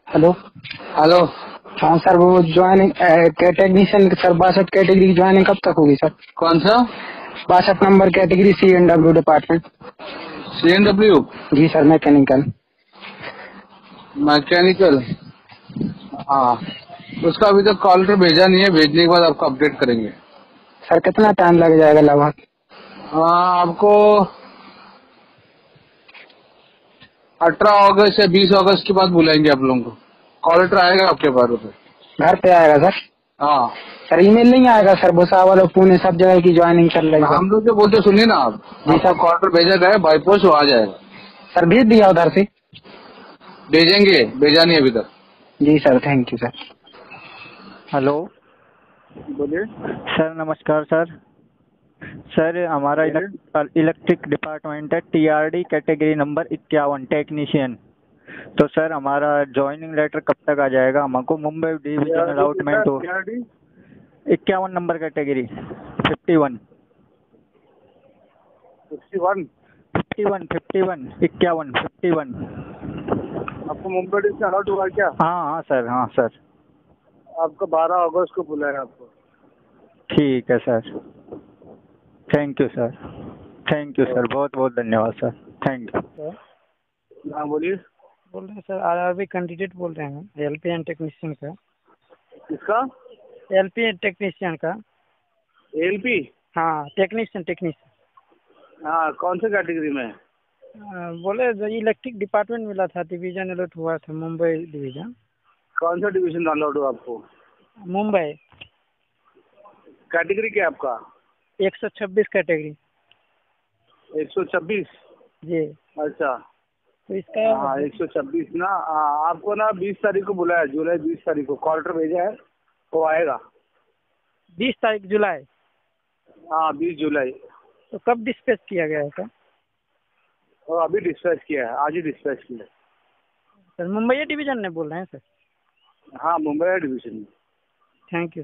Hello. Hello. हाँ sir, वो joining technician sir 62 category की ज्वाइनिंग कब तक होगी सर? कौन सा? 62 number category CNW department. CNW जी सर, मैकेनिकल। मैकेनिकल। हाँ, उसका अभी तक कॉल लेटर भेजा नहीं है, भेजने के बाद आपको अपडेट करेंगे। सर कितना टाइम लग जाएगा लगभग? हाँ, आपको 18 अगस्त या 20 अगस्त के बाद बुलाएंगे आप लोगों को। कॉल लेटर आएगा आपके पास पे। घर पे आएगा सर? हाँ, सर ईमेल नहीं आएगा सर? भुसावल और पुणे सब जगह की ज्वाइनिंग चल रही है। हम लोग जो बोलते सुनिए ना आप, जी आपका सर। कॉल लेटर भेजा गया बाई पोस्ट, वो आ जाएगा। सर भेज दिया उधर से? भेजेंगे, भेजा नहीं अभी तक। जी sir, thank you sir. Hello बोलिए। सर, नमस्कार सर। सर हमारा इलेक्ट्रिक डिपार्टमेंट है, TRD कैटेगरी नंबर 51 टेक्नीशियन। तो सर हमारा ज्वाइनिंग लेटर कब तक आ जाएगा? हमको मुंबई डिवीजन अलॉटमेंट हो 51 नंबर कैटेगरी 51 51 आपको मुंबई डिवीजन अलॉट हुआ क्या? हाँ सर, हाँ सर। आपको 12 अगस्त को बुलाया आपको। ठीक है sir, thank you sir, thank you sir, बहुत बहुत धन्यवाद सर, थैंक यू। हाँ बोलिए। बोल रहे हैं सर, RRB कैंडिडेट बोल रहे हैं, LPN टेक्नीशियन का। किसका? LPN टेक्नीशियन का। LP? हाँ, टेक्नीशियन। हाँ, कौन सा कैटेगरी में? बोले इलेक्ट्रिक डिपार्टमेंट मिला था, डिवीजन अलॉट हुआ था, मुंबई डिवीजन। कौन सा डिवीजन अलॉट हुआ आपको? मुंबई। कैटेगरी क्या है आपका? 126 कैटेगरी। 126? जी। अच्छा। तो इसका हाँ 126 ना। हाँ, आपको ना 20 तारीख को बुलाया, जुलाई 20 तारीख को कॉल लेटर भेजा है, वो आएगा। 20 तारीख जुलाई? हाँ 20 जुलाई। तो कब डिस्पैच किया गया है सर? और अभी डिस्पैच किया है, आज ही डिस्पैच किया है। सर मुंबई डिवीजन ने बोल रहे हैं सर? हाँ, मुंबई डिवीजन में। Thank you.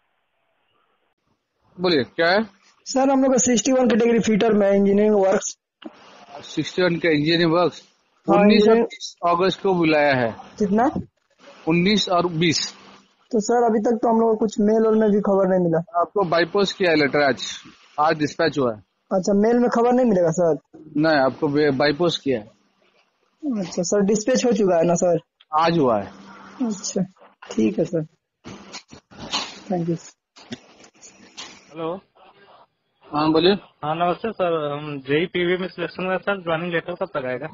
बोलिए क्या है? सर हम लोग का 61 कैटेगरी फीटर में इंजीनियरिंग वर्क्स। 61 का इंजीनियरिंग वर्क्स 19 और इंजीनियरिंग 20 अगस्त को बुलाया है। कितना? 19 और 20। तो सर अभी तक तो हम लोग को कुछ मेल और में भी खबर नहीं मिला। आपको बाईपोस्ट किया है लेटर, आज डिस्पैच हुआ है। अच्छा, मेल में खबर नहीं मिलेगा सर? नहीं, आपको बाईपोस्ट किया है। अच्छा सर, डिस्पैच हो चुका है ना सर? आज हुआ है। अच्छा ठीक है सर, थैंक यू। हेलो। हाँ बोलिए। हाँ नमस्ते सर, हम JEE में सिलेक्शन हुआ सर, ज्वाइनिंग लेटर कब तक आएगा?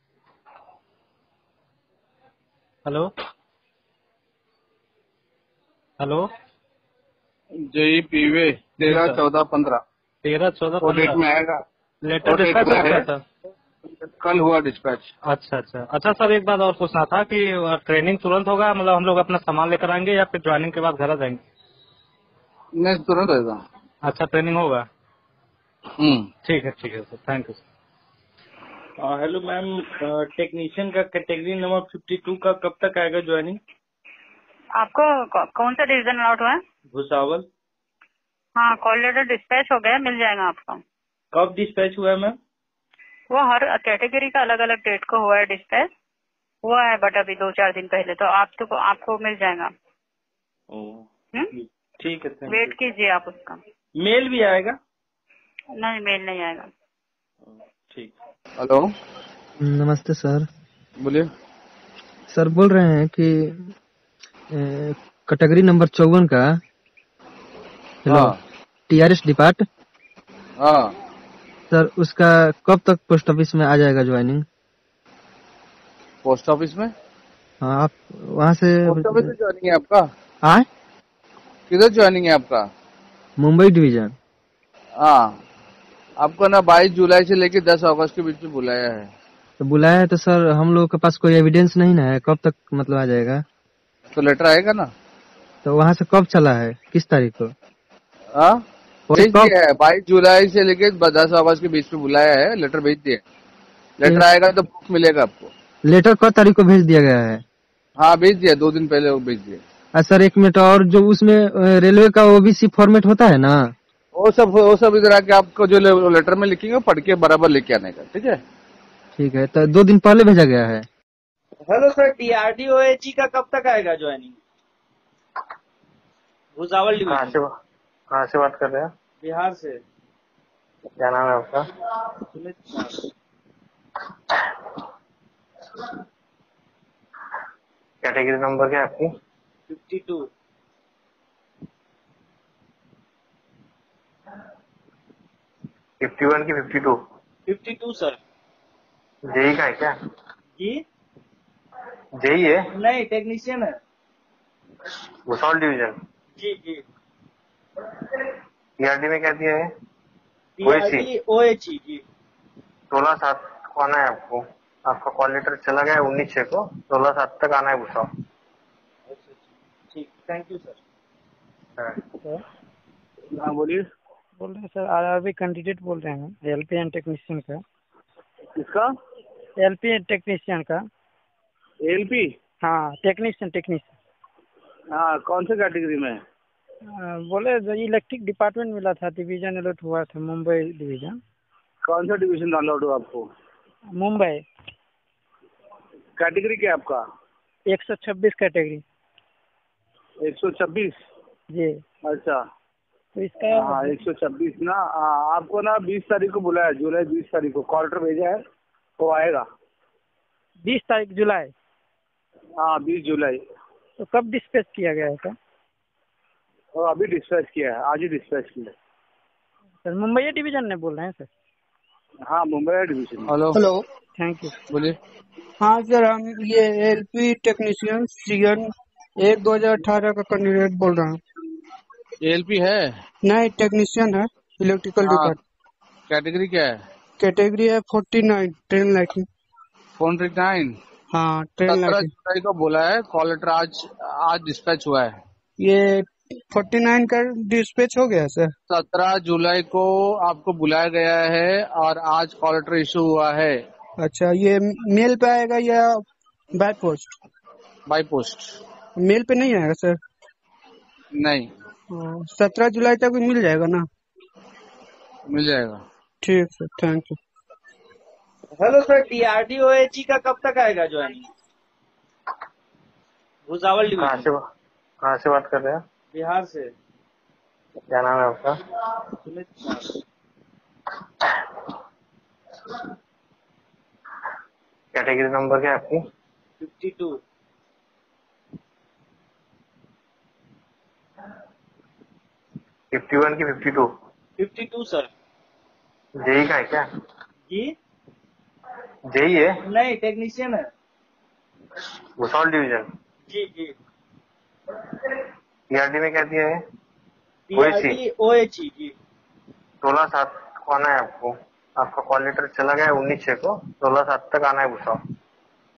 Hello hello. JEE PV 13, 14, 15 13, 14, वो डेट 15 में आएगा। लेटर वो डेट डिस्पैच में हो गया है, सर? कल हुआ डिस्पैच। अच्छा सर, एक बात और पूछना था कि ट्रेनिंग तुरंत होगा, मतलब हम लोग अपना सामान लेकर आएंगे या फिर ज्वाइनिंग के बाद घर आ जाएंगे? नहीं, तुरंत होगा। अच्छा, ट्रेनिंग होगा। ठीक है sir, thank you sir. Hello ma'am, technician का कैटेगरी नंबर 52 का कब तक आएगा ज्वाइनिंग? आपको कौन सा डिवीजन अलॉट हुआ है? भुसावल। हाँ, कॉल लेटर डिस्पैच हो गया, मिल जाएगा आपको। कब डिस्पैच हुआ है मैम? वो हर कैटेगरी का अलग अलग डेट को हुआ है डिस्पैच, हुआ है बट अभी 2-4 दिन पहले, तो आपको मिल जाएगा। ठीक है, थैंक वेट यू। कीजिए आप उसका। मेल भी आएगा? नहीं, मेल नहीं आएगा। ठीक। हेलो, नमस्ते सर। बोलिए। सर बोल रहे हैं कि कैटेगरी नंबर 54 का, हेलो, हाँ TRS डिपार्ट हाँ। सर, उसका कब तक पोस्ट ऑफिस में आ जाएगा ज्वाइनिंग? पोस्ट ऑफिस में? हाँ, आप वहाँ से पोस्ट ऑफिस में ज्वाइनिंग है आपका? आए? किधर ज्वाइनिंग है आपका? मुंबई डिवीजन। हाँ, आपको ना 22 जुलाई से लेके 10 अगस्त के बीच में बुलाया है। तो बुलाया है तो सर हम लोग के पास कोई एविडेंस नहीं ना है, कब तक मतलब आ जाएगा? तो लेटर आएगा ना। तो वहाँ से कब चला है, किस तारीख को? हाँ, भेज कब? दिया है, 22 जुलाई से लेके 10 अगस्त के बीच में बुलाया है, लेटर भेज दिया। लेटर आएगा तो प्रूफ मिलेगा आपको। लेटर कब तारीख को भेज दिया गया है? हाँ भेज दिया, 2 दिन पहले वो भेज दिया। सर एक मिनट, और जो उसमें रेलवे का OBC फॉर्मेट होता है ना, वो सब इधर आके आपको जो लेटर में लिखेंगे पढ़ के बराबर लेके आने का। ठीक है। ठीक है, तो 2 दिन पहले भेजा गया है। हेलो सर, टीआरडी ओएचई का कब तक आएगा ज्वाइनिंग? भुसावल डिवीजन। कहाँ से बात कर रहे हैं? बिहार से। क्या नाम है आपका? सुमित कुमार। कैटेगरी नंबर क्या है आपकी? 52। 51 की 52? 52 सर। जेई का है क्या? जी जेई है? नहीं, टेक्नीशियन है। भुसावल डिवीजन। जी जी। टीआरडी में क्या दिया है? टीआरडी ओएचई जी। 16/7 को आना है आपको। आपका कॉल लेटर चला गया है 19/6 को। 16/7 तक आना है भुसावल। ठीक, थैंक यू सर। सर हाँ बोलिए। बोल रहे हैं सर, आरआरबी कैंडिडेट बोल रहे हैं एलपीएन टेक्नीशियन का। किसका? एलपीएन टेक्नीशियन का। एलपी? हाँ, टेक्नीशियन। हाँ, कौन से कैटेगरी में? बोले इलेक्ट्रिक डिपार्टमेंट मिला था, डिवीजन अलर्ट हुआ था, मुंबई डिवीजन। कौन सा डिवीजन डाउनलोड हुआ आपको? मुंबई। कैटेगरी क्या है आपका? 126 कैटेगरी। 126? जी। अच्छा, तो इसका हाँ 126 ना। आपको ना 20 तारीख को बुलाया, जुलाई 20 तारीख को क्वार्टर भेजा है, वो आएगा। 20 तारीख जुलाई? हाँ 20 जुलाई। तो कब डिस्पैच किया गया है सर? वो अभी डिस्पैच किया है, आज ही डिस्पैच किया है। सर मुंबई डिवीजन ने बोल रहे हैं सर? हाँ Mumbai division. Hello. Thank you. बोलिए। हाँ सर, हम ये एलपी टेक्नीशियन सीएन 1/2018 का कैंडिडेट बोल रहा हूँ। एएलपी है? नहीं, टेक्नीशियन है, इलेक्ट्रिकल हाँ, डिपार्टमेंट। कैटेगरी क्या है? कैटेगरी है 49, ट्रेन लाइटिंग। 49? हाँ, ट्रेन 17 लाइटिंग। जुलाई को बोला है, कॉल लेटर आज डिस्पैच हुआ है। ये 49 का डिस्पैच हो गया सर? 17 जुलाई को आपको बुलाया गया है और आज कॉल लेटर इशू हुआ है। अच्छा, ये मेल पे आएगा या by post? By post. Mail पे नहीं आएगा सर? नहीं। 17 जुलाई तक भी मिल जाएगा ना? मिल जाएगा। ठीक sir, thank you. Hello sir, TRD OHE का कब तक आएगा ज्वाइनिंग? भुसावल डिवीजन। कहाँ से बात कर रहे हैं? बिहार से। क्या नाम है आपका? सुमित कुमार। कैटेगरी नंबर क्या है आपकी? 52। 51 की 52? 52 सर। जेई का है क्या? जी जेई है? नहीं, टेक्नीशियन है। भुसावल डिवीजन। जी जी। टीआरडी में क्या दिया है? टीआरडी ओएचई जी। 16/7 को आना है आपको। आपका कॉल लेटर चला गया है 19/6 को। 16/7 तक आना है भुसावल।